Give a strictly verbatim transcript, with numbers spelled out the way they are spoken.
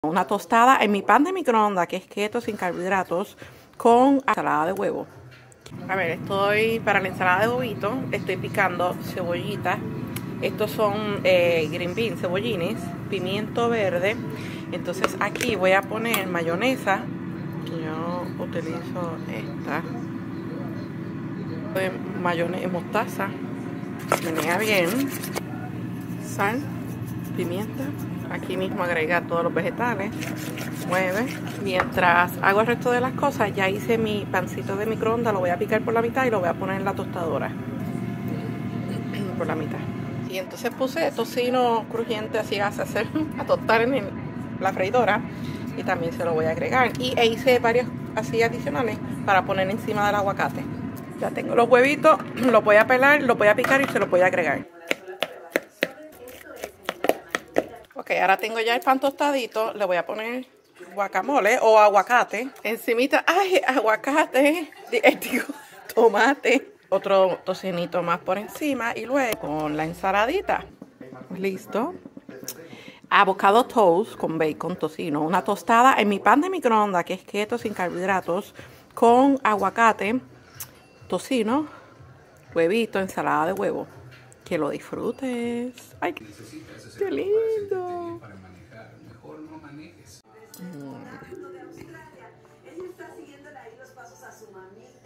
Una tostada en mi pan de microondas, que es keto sin carbohidratos, con ensalada de huevo. A ver, estoy para la ensalada de huevito, estoy picando cebollitas. Estos son eh, green beans, cebollines, pimiento verde. Entonces aquí voy a poner mayonesa. Yo utilizo esta. Mayonesa, mostaza. Menea bien. Sal, pimienta. Aquí mismo agrega todos los vegetales. Mueve. Mientras hago el resto de las cosas, ya hice mi pancito de microondas. Lo voy a picar por la mitad y lo voy a poner en la tostadora. Por la mitad. Y entonces puse tocino crujiente así a hacer, a tostar en el, la freidora. Y también se lo voy a agregar. Y e hice varios así adicionales para poner encima del aguacate. Ya tengo los huevitos, los voy a pelar, los voy a picar y se los voy a agregar. Ok, ahora tengo ya el pan tostadito. Le voy a poner guacamole o aguacate. Encimita, ¡ay, aguacate! Digo, tomate. Otro tocinito más por encima. Y luego con la ensaladita. Listo. Avocado toast con bacon, tocino. Una tostada en mi pan de microondas, que es keto sin carbohidratos, con aguacate, tocino, huevito, ensalada de huevo. Que lo disfrutes. ¡Ay, qué lindo! Mm.